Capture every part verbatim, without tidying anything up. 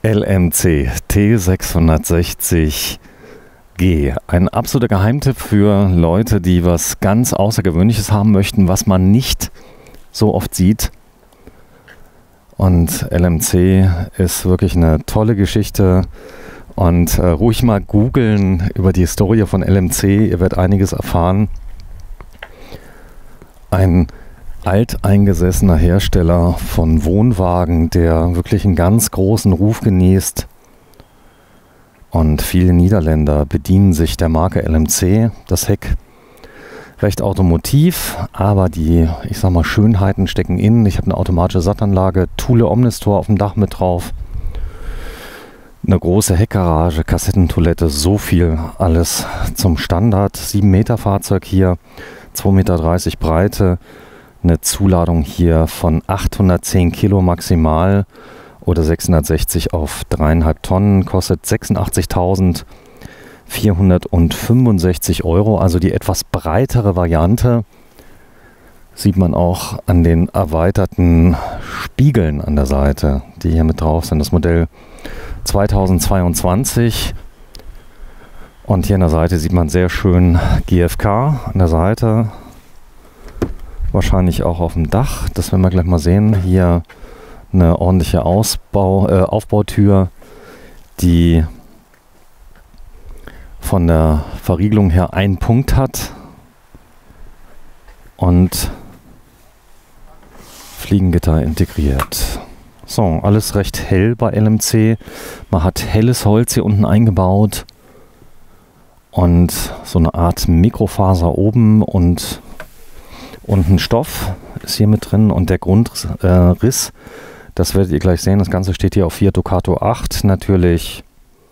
L M C T sechshundertsechzig G. Ein absoluter Geheimtipp für Leute, die was ganz Außergewöhnliches haben möchten, was man nicht so oft sieht. Und L M C ist wirklich eine tolle Geschichte. Und äh, ruhig mal googeln über die Historie von L M C. Ihr werdet einiges erfahren. Ein alteingesessener Hersteller von Wohnwagen, der wirklich einen ganz großen Ruf genießt. Und viele Niederländer bedienen sich der Marke L M C. Das Heck recht automotiv, aber die, ich sag mal, Schönheiten stecken innen. Ich habe eine automatische Sattanlage, Thule Omnistor auf dem Dach mit drauf. Eine große Heckgarage, Kassettentoilette, so viel alles zum Standard. sieben Meter Fahrzeug hier, zwei Meter dreißig Breite. Eine Zuladung hier von achthundertzehn Kilo maximal oder sechshundertsechzig auf dreieinhalb Tonnen, kostet sechsundachtzigtausendvierhundertfünfundsechzig Euro, also die etwas breitere Variante. Sieht man auch an den erweiterten Spiegeln an der Seite, die hier mit drauf sind. Das Modell zweitausendzweiundzwanzig. Und hier an der Seite sieht man sehr schön G F K an der Seite. Wahrscheinlich auch auf dem Dach, das werden wir gleich mal sehen. Hier eine ordentliche Ausbau, äh, Aufbautür, die von der Verriegelung her einen Punkt hat und Fliegengitter integriert. So, alles recht hell bei L M C. Man hat helles Holz hier unten eingebaut und so eine Art Mikrofaser oben und unten Stoff ist hier mit drin und der Grundriss, äh, das werdet ihr gleich sehen. Das Ganze steht hier auf Fiat Ducato acht, natürlich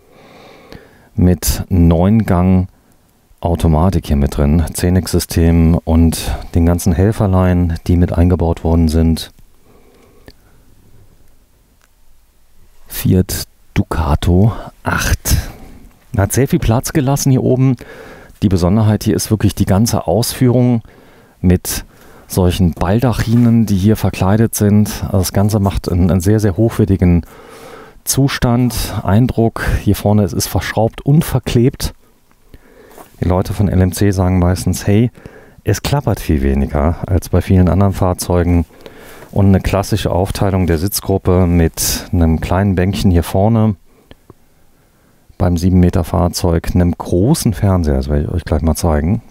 mit neun Gang Automatik hier mit drin, Xenix-System und den ganzen Helferlein, die mit eingebaut worden sind. Fiat Ducato acht. Hat sehr viel Platz gelassen hier oben. Die Besonderheit hier ist wirklich die ganze Ausführung mit solchen Baldachinen, die hier verkleidet sind. Also das Ganze macht einen, einen sehr, sehr hochwertigen Zustand, Eindruck. Hier vorne es ist verschraubt und verklebt. Die Leute von L M C sagen meistens, hey, es klappert viel weniger als bei vielen anderen Fahrzeugen. Und eine klassische Aufteilung der Sitzgruppe mit einem kleinen Bänkchen hier vorne beim sieben Meter Fahrzeug, einem großen Fernseher, das werde ich euch gleich mal zeigen.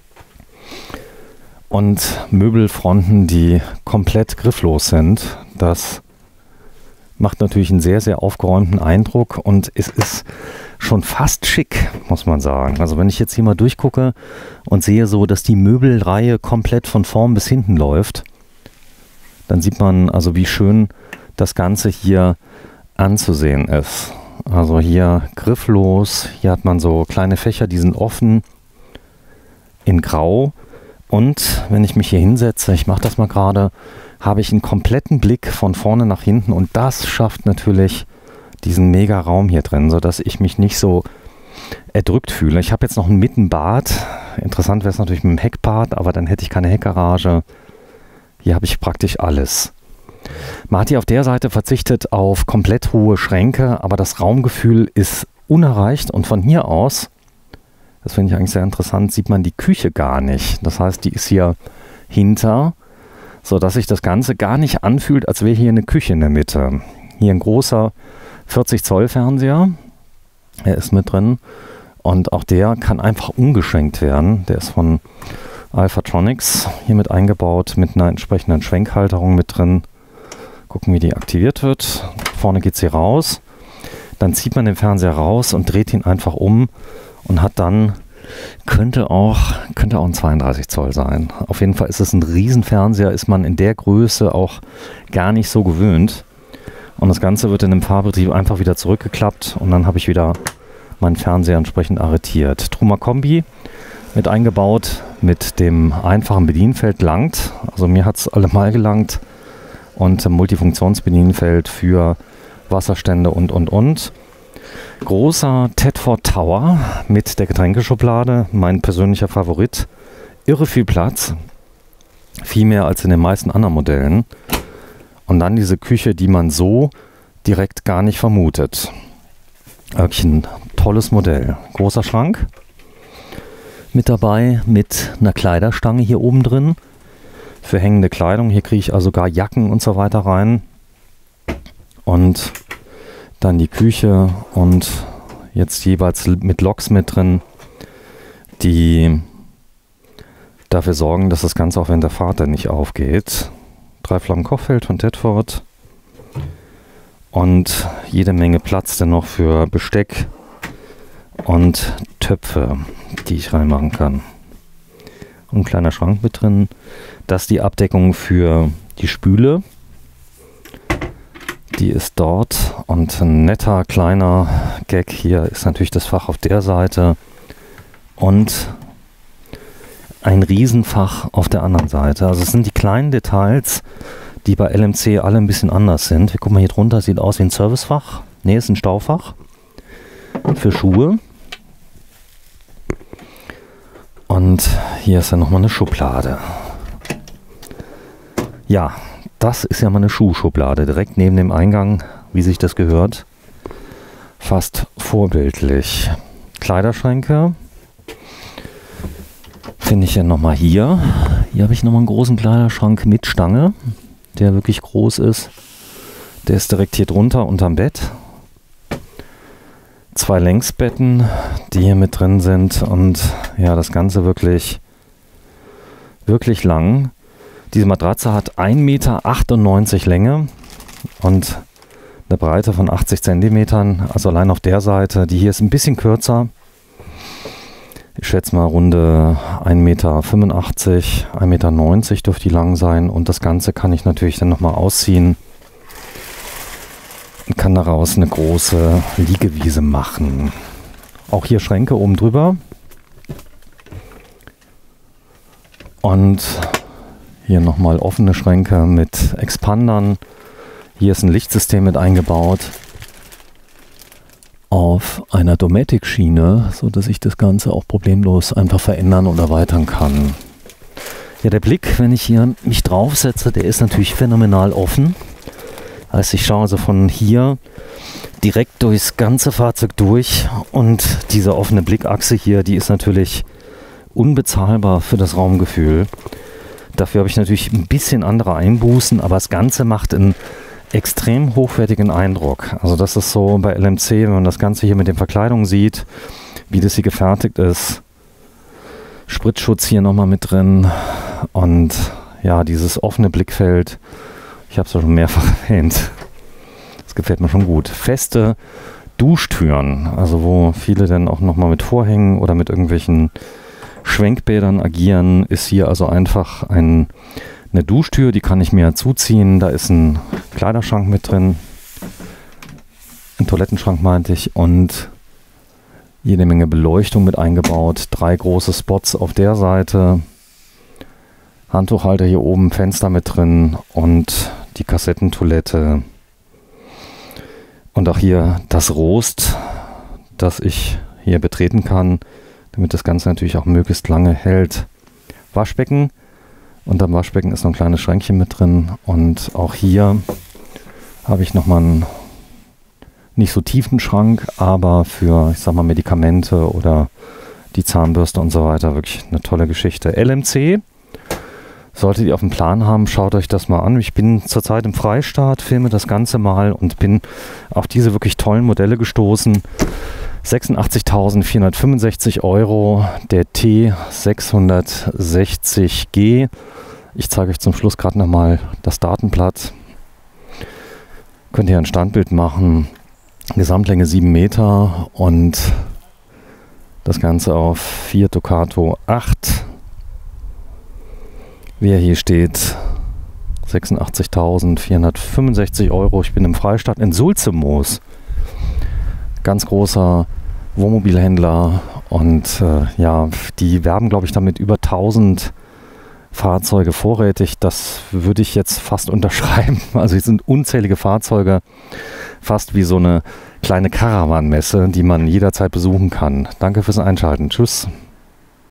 Und Möbelfronten, die komplett grifflos sind. Das macht natürlich einen sehr, sehr aufgeräumten Eindruck und es ist schon fast schick, muss man sagen. Also wenn ich jetzt hier mal durchgucke und sehe so, dass die Möbelreihe komplett von vorn bis hinten läuft, dann sieht man also, wie schön das Ganze hier anzusehen ist. Also hier grifflos, hier hat man so kleine Fächer, die sind offen in Grau. Und wenn ich mich hier hinsetze, ich mache das mal gerade, habe ich einen kompletten Blick von vorne nach hinten und das schafft natürlich diesen mega Raum hier drin, sodass ich mich nicht so erdrückt fühle. Ich habe jetzt noch ein Mittenbad. Interessant wäre es natürlich mit dem Heckbad, aber dann hätte ich keine Heckgarage. Hier habe ich praktisch alles. Man hat hier auf der Seite verzichtet auf komplett hohe Schränke, aber das Raumgefühl ist unerreicht und von hier aus, das finde ich eigentlich sehr interessant, sieht man die Küche gar nicht. Das heißt, die ist hier hinter, sodass sich das Ganze gar nicht anfühlt, als wäre hier eine Küche in der Mitte. Hier ein großer vierzig Zoll Fernseher, er ist mit drin und auch der kann einfach umgeschwenkt werden. Der ist von Alphatronics hier mit eingebaut, mit einer entsprechenden Schwenkhalterung mit drin. Gucken, wie die aktiviert wird. Vorne geht sie raus. Dann zieht man den Fernseher raus und dreht ihn einfach um und hat dann, könnte auch, könnte auch ein zweiunddreißig Zoll sein. Auf jeden Fall ist es ein Riesenfernseher, ist man in der Größe auch gar nicht so gewöhnt. Und das Ganze wird in dem Fahrbetrieb einfach wieder zurückgeklappt und dann habe ich wieder meinen Fernseher entsprechend arretiert. Truma Kombi mit eingebaut, mit dem einfachen Bedienfeld langt. Also mir hat es allemal gelangt. Und Multifunktionsbedienfeld für Wasserstände und, und, und. Großer Tedford Tower mit der Getränkeschublade, mein persönlicher Favorit. Irre viel Platz, viel mehr als in den meisten anderen Modellen. Und dann diese Küche, die man so direkt gar nicht vermutet. Wirklich ein tolles Modell. Großer Schrank mit dabei, mit einer Kleiderstange hier oben drin für hängende Kleidung. Hier kriege ich also sogar Jacken und so weiter rein. Und dann die Küche und jetzt jeweils mit Loks mit drin, die dafür sorgen, dass das Ganze auch während der Fahrt dann nicht aufgeht. Drei Flammen Kochfeld von Tedford und jede Menge Platz dann noch für Besteck und Töpfe, die ich reinmachen kann. Und ein kleiner Schrank mit drin. Das ist die Abdeckung für die Spüle. Die ist dort und ein netter kleiner Gag hier ist natürlich das Fach auf der Seite und ein Riesenfach auf der anderen Seite. Also es sind die kleinen Details, die bei L M C alle ein bisschen anders sind. Wir gucken mal hier drunter, sieht aus wie ein Servicefach. Ne, ist ein Staufach für Schuhe. Und hier ist dann nochmal eine Schublade. Ja, das ist ja mal eine Schuhschublade, direkt neben dem Eingang, wie sich das gehört. Fast vorbildlich. Kleiderschränke finde ich ja nochmal hier. Hier habe ich nochmal einen großen Kleiderschrank mit Stange, der wirklich groß ist. Der ist direkt hier drunter unterm Bett. Zwei Längsbetten, die hier mit drin sind und ja, das Ganze wirklich, wirklich lang. Diese Matratze hat ein Meter achtundneunzig Länge und eine Breite von achtzig Zentimetern, also allein auf der Seite. Die hier ist ein bisschen kürzer. Ich schätze mal runde ein Meter fünfundachtzig, ein Meter neunzig dürfte die lang sein und das Ganze kann ich natürlich dann nochmal ausziehen und kann daraus eine große Liegewiese machen. Auch hier Schränke oben drüber und hier nochmal offene Schränke mit Expandern. Hier ist ein Lichtsystem mit eingebaut auf einer Dometic-Schiene, so dass ich das Ganze auch problemlos einfach verändern und erweitern kann. Ja, der Blick, wenn ich hier mich draufsetze, der ist natürlich phänomenal offen. Heißt, ich schaue also von hier direkt durchs ganze Fahrzeug durch und diese offene Blickachse hier, die ist natürlich unbezahlbar für das Raumgefühl. Dafür habe ich natürlich ein bisschen andere Einbußen, aber das Ganze macht einen extrem hochwertigen Eindruck. Also das ist so bei L M C, wenn man das Ganze hier mit den Verkleidungen sieht, wie das hier gefertigt ist. Spritzschutz hier nochmal mit drin und ja, dieses offene Blickfeld, ich habe es ja schon mehrfach erwähnt, das gefällt mir schon gut. Feste Duschtüren, also wo viele dann auch nochmal mit Vorhängen oder mit irgendwelchen Schwenkbädern agieren, ist hier also einfach ein, eine Duschtür, die kann ich mir zuziehen. Da ist ein Kleiderschrank mit drin, ein Toilettenschrank meinte ich und jede Menge Beleuchtung mit eingebaut. Drei große Spots auf der Seite, Handtuchhalter hier oben, Fenster mit drin und die Kassettentoilette. Und auch hier das Rost, das ich hier betreten kann, damit das Ganze natürlich auch möglichst lange hält. Waschbecken. Unterm Waschbecken ist noch ein kleines Schränkchen mit drin. Und auch hier habe ich nochmal einen nicht so tiefen Schrank, aber für, ich sag mal, Medikamente oder die Zahnbürste und so weiter wirklich eine tolle Geschichte. L M C, solltet ihr auf dem Plan haben, schaut euch das mal an. Ich bin zurzeit im Freistaat, filme das Ganze mal und bin auf diese wirklich tollen Modelle gestoßen. sechsundachtzigtausendvierhundertfünfundsechzig Euro, der T sechshundertsechzig G. Ich zeige euch zum Schluss gerade nochmal das Datenblatt. Könnt ihr ein Standbild machen. Gesamtlänge sieben Meter und das Ganze auf Fiat Ducato acht. Wie er hier steht, sechsundachtzigtausendvierhundertfünfundsechzig Euro. Ich bin im Freistaat in Sulzemoos. Ganz großer Wohnmobilhändler und äh, ja, die werben, glaube ich, damit über tausend Fahrzeuge vorrätig. Das würde ich jetzt fast unterschreiben. Also es sind unzählige Fahrzeuge, fast wie so eine kleine Caravan-Messe, die man jederzeit besuchen kann. Danke fürs Einschalten. Tschüss.